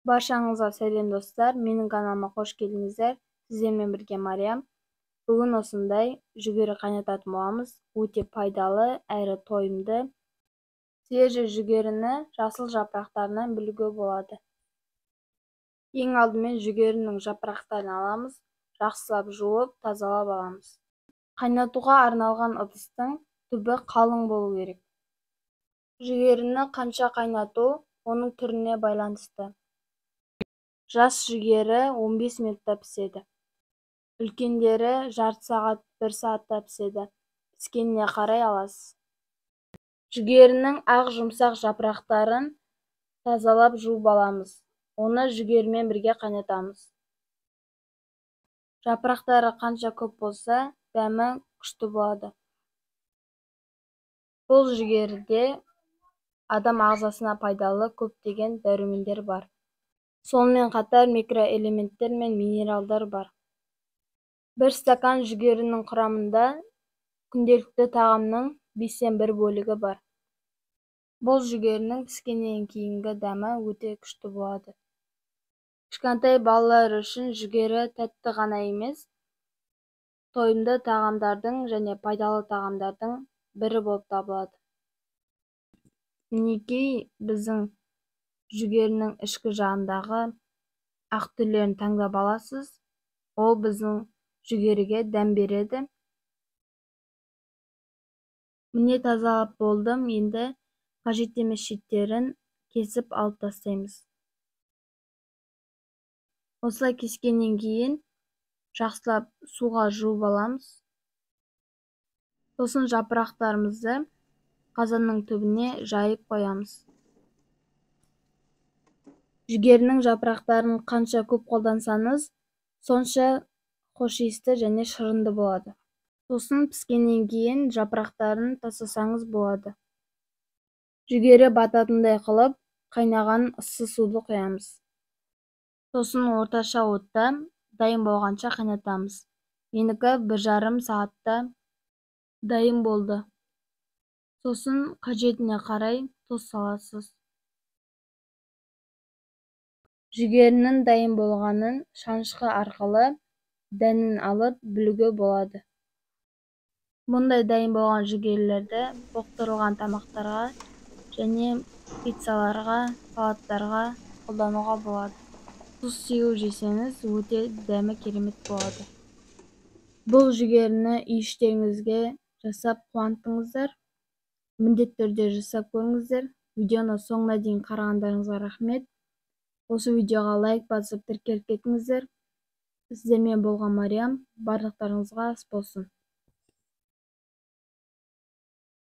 Баршаңызға сәлем достар, менің каналыма қош келдіңіздер. Сіздермен бірге Мариям. Бүгін осындай жүгері қайнататын боламыз. Өте пайдалы әрі тойымды. Свежий жүгеріні жасыл жапырақтарынан білуге болады. Ең алдымен жүгерінің жапырақтарын аламыз, жақсылап жуып, тазалап аламыз. Қайнатуға арналған ыдыстың түбі қалың болу керек. Жүгеріні қанша қайнату, оның түріне байланысты. Жас жүгері 15 минутта піседі. Үлкендері жарты сағат, 1 сағатта піседі. Піскеніне қарай аласыз. Жүгерінің ақ жұмсақ жапырақтарын тазалап жуып аламыз. Оны жүгерімен бірге қайнатамыз. Жапырақтары қанша көп болса, дәмі күшті болады. Бұл жүгеріде адам ағзасына пайдалы көптеген дәрумендер бар. Сонымен қатар микроэлементтер мен минералдар бар. 1 стакан жүгерінің құрамында күнделікті тағамның 5-тен 1 бөлігі бар. Бұл жүгерінің піскеннен кейінгі дәмі өте күшті болады. Кішкентай балалар үшін жүгері тәтті ғана емес, тойымды тағамдардың және пайдалы тағамдардың бірі болып табылады. Мінекей біздің жүгерінің ішкі жағындағы ақ түрлерін таңдап аласыз. Ол біздің жүгеріге дәм береді. Міне тазалап болдым. Енді қажет емес шеттерін кесіп алып тастаймыз. Осылай кескеннен кейін жақсылап суға жуып аламыз. Сосын жапырақтарымызды қазанның түбіне жайып қоямыз. Жүгерінің жапырақтарын қанша көп қолдансаңыз, сонша хош иісті және шырынды болады. Сосын піскеннен кейін жапырақтарын тастасаңыз болады. Жүгері бататындай қылып, қайнаған ыссы суды құямыз. Сосын орташа отта дайын болғанша қайнатамыз. Менікі 1,5 сағатта дайын болды. Сосын қажетіне қарай тұз саласыз. Жүгерінің дайын болғанын шанышқы арқылы дәнін алып білуге болады. Мұндай дайын болған жүгерілерді тоқтырылған тамақтарға және пиццаларға, салаттарға қолдануға болады. Тұз сеуіп жесеңіз, өте дәмі керемет болады. Бұл жүгеріні үй-іштеріңізге жасап қуантыңыздар. Міндетті түрде жасап көріңіздер. Видеоны соңына дейін қарағандарыңызға рахмет. Осы видеоға лайк басып тіркеліп кетіңіздер. Сіздермен болған Мариям. Барлықтарыңызға ас болсын.